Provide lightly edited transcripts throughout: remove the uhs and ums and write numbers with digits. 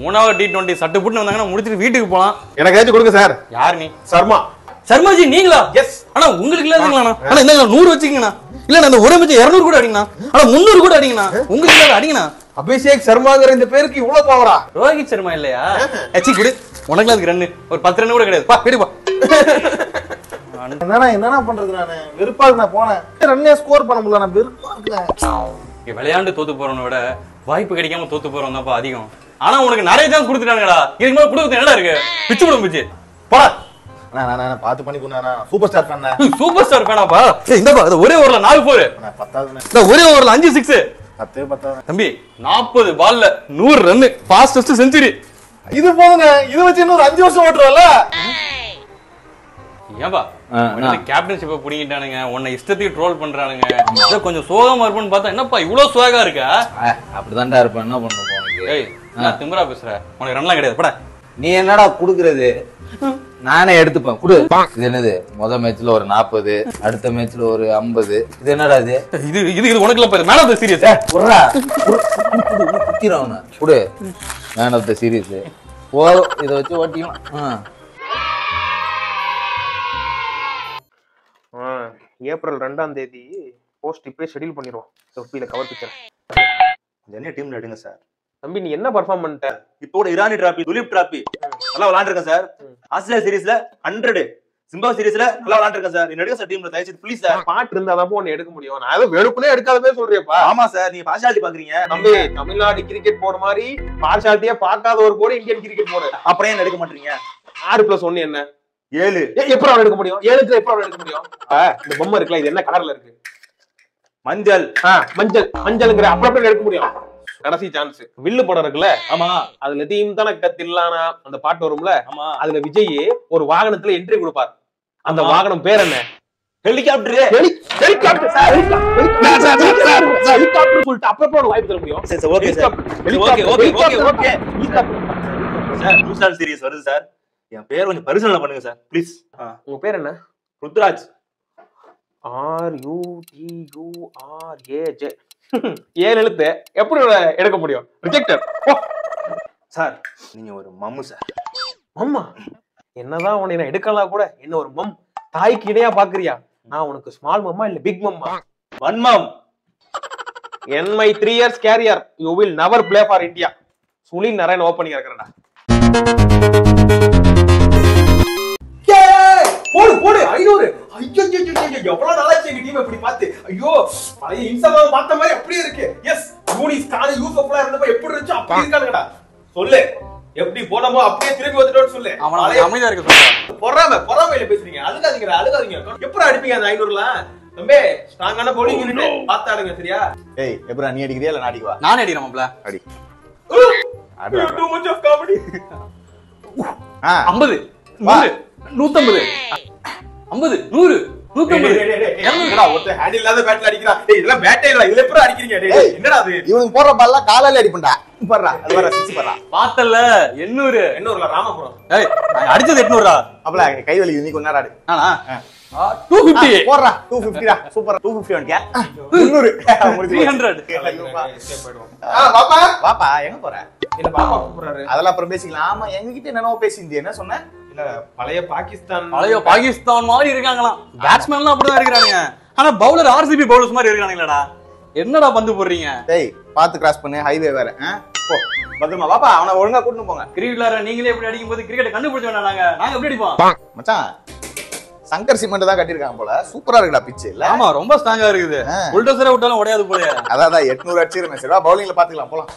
மூணாவது T20 சட்டு புட்டு வந்தாங்கன்னா முடிச்சிட்டு வீட்டுக்கு போலாம். எனக்கு ஏதாச்சும் கொடுங்க சார். யார் நீ? சர்மா. சர்மாஜி நீங்களா? எஸ். ஆனா உங்களுக்கு இல்லாதீங்களா? ஆனா இந்த 100 வச்சுக்கீங்கண்ணா. இல்ல அந்த ஒரே மிச்சம் 200 கூட அடிங்கண்ணா. ஆனா 300 கூட அடிங்கண்ணா. உங்களுக்கு இல்லாத அடிங்கண்ணா. அபிஷேக் சர்மாங்கிற இந்த பேருக்கு இவ்வளவு பவரா? ரோஹித் சர்மா இல்லையா? எச்சி குடு. உனக்குலாம் அதுக்கு ரன்னு ஒரு 10 ரன் கூட கிடையாது. பா வீடு பா. என்னன்னா பண்றது நானு? வெறுப்பாக்கு நான் போனேன். ரன்னே ஸ்கோர் பண்ண முடியல. நான் வெறுப்பா இருக்கேன். விளையாண்டு தோத்து போறவனை விட வாய்ப்பு கிடைக்காம தோத்து போறவன் தான்ப்பா அதிகம். ஆனா உனக்கு நிறைய சான்ஸ் கொடுத்துட்டானுங்கடா. இதுக்கு மேல கொடுத்து என்னடா இருக்கு? பிச்சு போட பிச்சு. போடா. நான் பாத்து பண்ணி போனா super star fan. Super star ஃபேனாப்பா? இந்தப்பா ஒரே ஓவர்ல 4 4. நான் 10வது. இந்த ஒரே ஓவர்ல 5 6. 10 தம்பி 40 பால்ல 100 ரன் ஃபாஸ்டஸ்ட் செஞ்சுரி. இது போதுங்க. இது வச்சு இன்னொரு 5 வருஷம் ஓட்டுறோம்ல. ஏன்பா கேப்டன்ஷிப்பை புடிங்கிட்டானுங்க. உன்னை இஷ்டத்துக்கு ட்ரோல் பண்றானுங்க. ஏதோ கொஞ்சம் சோகமா இருப்பேன்னு பார்த்தா என்னப்பா இவ்வளவு சோகா இருக்கா? அப்படிதான்டா இருப்பேன். என்ன பண்ண போனீங்க? ஏய் நான் திமிரா பேசுற. உனக்கு ரன்லாம் கிடையாது. பட நீ என்னடா குடுக்குறது? நானே எடுத்துப்பேன். குடு. இது என்னது? முத மேட்ச்ல ஒரு 40, அடுத்த மேட்ச்ல ஒரு 50. இது என்னடா இது? இது இது இது உனக்கு எல்லாம் மேன் ஆஃப் தி சீரியஸ். குடுறா. குத்திரவன. குடு. Man of the serious. போதும். இத வச்சு ஓட்டிக்கலாம். ஏப்ரல் 2ஆம் தேதி போஸ்ட் இப்பவே ஷெட்யூல் பண்ணிடுவோம். தொப்பியில கவர் பிக்சர். என்ன டீம்ல எடுங்க சார். தம்பி நீ என்ன பெர்ஃபார்ம் பண்ணிட்ட? இப்போ கூட இரானி டிராபி, துலீப் டிராபி நல்லா விளையாண்டுருக்கேன் சார். ஆஸ்திரேலியா சீரீஸ்ல 100, சிம்பாப்வே சீரீஸ்ல நல்லா விளையாண்டுருக்கேன் சார். என்ன எடுங்க சார் டீம்ல தயவு செய்து ப்ளீஸ் சார். பாட்டு இருந்தாதான் உன்னை எடுக்க முடியும். நான் ஏதோ வெறுப்புனே எடுக்காதவே சொல்றியப்பா. ஆமா சார், நீங்க பார்ஷாலிட்டி பாக்குறீங்க. தம்பி தமிழ்நாடு கிரிக்கெட் போர்டு மாதிரி பார்ஷாலிட்டியா பார்க்காத ஒரு போர்டு இந்தியன் கிரிக்கெட் போர்டு. அப்புறம் ஏன் எடுக்க மாட்டீங்க? 6+1 என்ன? 7. எப்படி அவன் எடுக்க முடியும்? 7க்கு எப்படி அவன் எடுக்க முடியும்? இந்த பொம்மை இருக்குல்ல, இது என்ன கலர்ல இருக்கு? மஞ்சள். மஞ்சள். மஞ்சள்ங்கிற அப்புறம் எடுக்க முடியும். கடைசி சான்ஸ். வில்லு படம் இருக்குல்ல, ஆமா, அதுல தீம் தான தில்லானா அந்த பாட்டு வரும்ல, ஆமா, அதுல விஜய் ஒரு வாகனத்துல என்ட்ரி கொடுப்பார். அந்த வாகனம் பேர் என்ன? ஹெலிகாப்டர். Helicopter sir. ஹெலிகாப்டர் சொல்லிட்டு அப்புறம் ஒரு வாய்ப்பு தர முடியும். சரி sir, okay sir. Okay okay okay okay sir. New Zealand series வருது சார். என் பேர் கொஞ்சம் பரிசீலனை பண்ணுங்க சார் ப்ளீஸ். உங்க பேர் என்ன? ருத்ராஜ். RUTURAJ. 7 எழுத்து. எப்படி எடுக்க முடியும்? Rejected sir. நீங்க ஒரு மம்மு சார். மம்மா? என்னதான் உன்னை நான் எடுக்கலாம் கூட என்ன ஒரு மம் தாய்க்கு இடையா பாக்குறியா? நான் உனக்கு ஸ்மால் மம்மா இல்ல big mamma? One mum. In my 3 years career you will never play for India. Sunil Narine opening இருக்கறடா. போடு போடு 500. ஐயோ எவ்வளவு நல்லா இருக்கு எங்க டீம் இப்படி பாத்து. ஐயோ பழைய இன்ஸ்டால பார்த்த மாதிரி அப்படியே இருக்கு. எஸ் யூனிஸ் கான யூசப்லாம் இருந்தப்ப எப்படி இருந்துச்சு அப்படி இருக்காங்கடா. சொல்லு எப்படி போனமோ அப்படியே திருப்பி வந்துட்டோன்னு சொல்லு. அவன் அமைதியா இருக்க சொல்ற. பொறாமையில பேசுறீங்க. அழுகாதீங்க. எப்படி அடிப்பீங்க அந்த 500லாம்? தம்பி ஸ்ட்ராங்கான பவுலிங் யூனிட் பாத்தாடுங்க சரியா? ஏய் எப்பரா நீ அடிக்கறியா இல்ல நான் அடிக்கவா? நான் அடிக்கிறேன் மாப்ள. அடி. Too much of comedy. 50 100 150 50 100 150. என்னடா ஒருத்த ஹேண்ட் இல்லாத பேட்ல அடிக்குறா. டேய் இதெல்லாம் பேட்டே இல்ல. இதுல எப்படி அடிக்கிறீங்க? டேய் என்னடா இது? இவனுக்கு போற பால்ல காலால அடிப்பண்டா. பர்றா அது வர சிக்ஸ் பர்றா. பாத்தல்ல 800 800ல ராமபுரம். ஏய் நான் அடிச்சது 800டா. அப்பல கை வலி நீ கொஞ்ச நேரம் ஆடு. நானா 250 போறா 250 டா. சூப்பர் 250 வந்துட்டியா? 300 300. பாப்பா வாப்பா எங்க போற? என்ன பாப்பா கூப்பிடுறாரு. அதெல்லாம் அப்புறம் பேசிக்கலாம். ஆமா எங்ககிட்ட என்னனோ பேசிந்தியே. என்ன சொன்ன? இல்ல பழைய பாகிஸ்தான் மாதிரி இருக்காங்களாம். பேட்ஸ்மேன்லாம் அப்படிதான் இருக்கானுங்க. ஆனா பவுலர் RCB பவுலர்ஸ் மாதிரி இருக்கானுங்களடா. என்னடா பந்து போடுறீங்க? டேய் பாத்து கிராஸ் பண்ணு. ஹைவே வேற. போ பத்திரமா வாப்பா. அவனை ஒழுங்கா கூட்டிட்டு போங்க. கிரிக்கெட்ல நீங்களே எப்படி அடிக்கும்போது கிரிக்கெட் கண்டுபிடிச்ச வேண்டாம். நாங்க எப்படி அடிப்போம் மச்சான்? சங்கர் சிமெண்ட் தான் கட்டிருக்காங்க போல. சூப்பரா இருக்குடா பிட்ச் இல்ல? ஆமா ரொம்ப ஸ்ட்ராங்கா இருக்குது. புல்டோசரே விட்டாலும் உடையாது போல. அதான் 800 அடிச்சிருமே. சரிவா பவுலிங்ல பாத்துக்கலாம் போலாம்.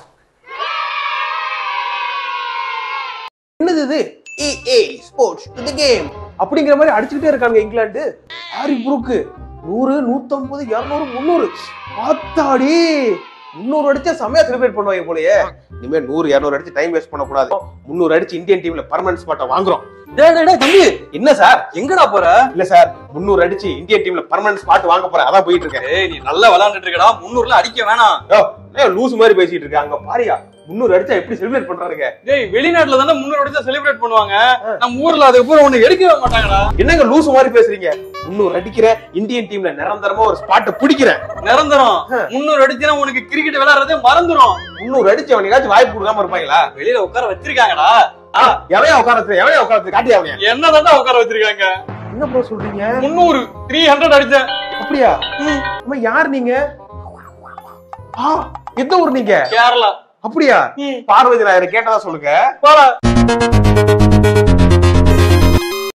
என்னது இது? EA Sports to the game அப்படிங்கிற மாதிரி அடிச்சுக்கிட்டே இருக்காங்க இங்கிலாந்து. Harry Brook 100 150 200 300. ஆத்தாடி 300 அடிச்சா செமையா செலிப்ரேட் பண்ணுவாங்க போலயே. இனிமே 100 200 அடிச்சு டைம் வேஸ்ட் பண்ண கூடாது. 300 அடிச்சு இந்தியன் டீம்ல பெர்மனன்ட் ஸ்பாட்ட வாங்குறோம். தம்பி என்ன சார்? எங்கடா போற? இல்ல சார் 300 அடிச்சு இந்தியன் டீம்ல பெர்மனன்ட் ஸ்பாட் வாங்க போறேன், அதான் போயிட்டு இருக்கேன். ஏய் நீ நல்லா விளையாண்டுட்டு இருக்கடா, 300ல அடிக்க வேணாம். லூஸ் மாதிரி பேசிட்டு இருக்க. அங்க பாரியா 300 அடிச்சா எப்படி செலிப்ரேட் பண்றாருங்க? டேய் வெளிநாட்டுல தானே 300 அடிச்சா செலிப்ரேட் பண்ணுவாங்க, நம்ம ஊர்ல அதுக்கப்புறம் ஒண்ணு எடுக்கவே மாட்டாங்கடா. என்னங்க லூஸ் மாதிரி பேசுறீங்க? 300 அடிக்கிற இந்தியன் டீம்ல நிரந்தரமா ஒரு ஸ்பாட் பிடிக்கிறேன். நிரந்தரம் 300 அடிச்சா உனக்கு கிரிக்கெட் விளையாடுறதே மறந்துரும். 300 அடிச்சு அவனுக்காச்சும் வாய்ப்பு கொடுக்காம இருப்பாங்களா? வெளியில உட்கார வச்சிருக்காங்கடா. எவையா உட்காரத்து காட்டி அவன் என்னதான் உட்கார வச்சிருக்காங்க? என்ன ப்ரோ சொல்றீங்க? 300 அடிச்சேன். அப்படியா? அம்மா யார் நீங்க? எந்த ஊர் நீங்க? கேரளா. அப்படியா? பார்வதி நாயர் கேட்டதா சொல்லுங்க. போடா.